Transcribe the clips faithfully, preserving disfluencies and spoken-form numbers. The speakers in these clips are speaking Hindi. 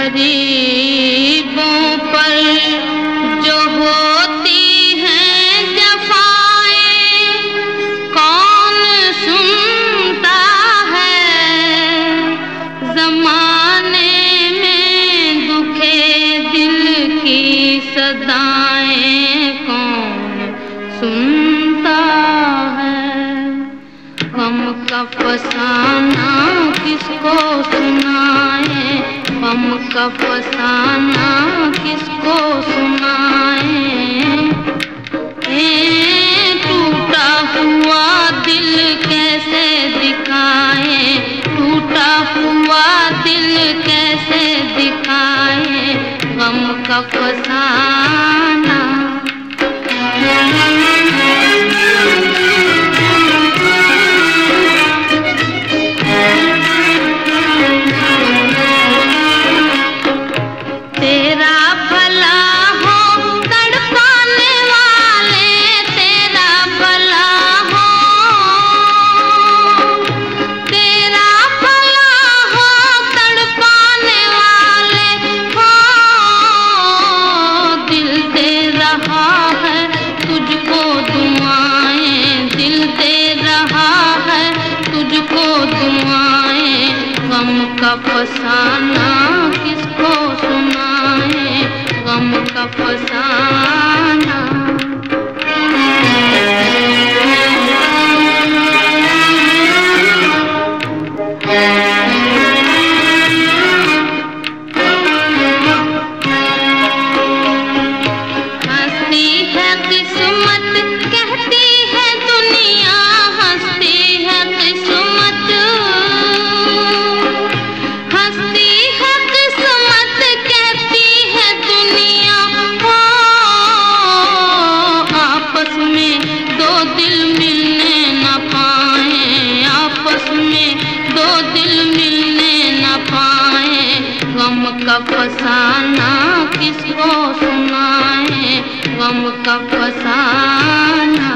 गरीबों पर जो होती हैं जफाएं, कौन सुनता है। ज़माने में दुखे दिल की सदाएं कौन सुनता है। गम का फसाना किसको सुनाए, गम का फसाना किसको सुनाए। ए टूटा हुआ दिल कैसे दिखाए, टूटा हुआ दिल कैसे दिखाए। गम का फसाना का फसाना किसको सुनाए, गम का फसाना। हंसती है किस्मत कहती है दुनिया, हंसती है किस्मत का फसाना किसको सुनाए, गम का फसाना।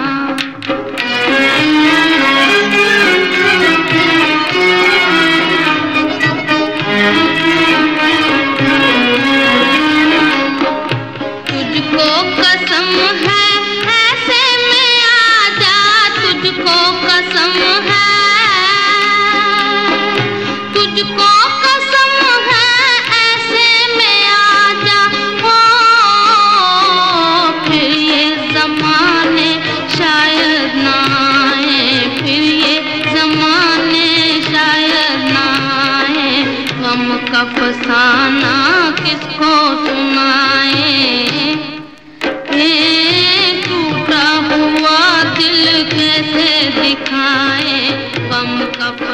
तुझको कसम है ऐसे में आजा, तुझको कसम है, तुझको का फसाना किसको सुनाए। ए टूटा हुआ दिल कैसे दिखाए, गम का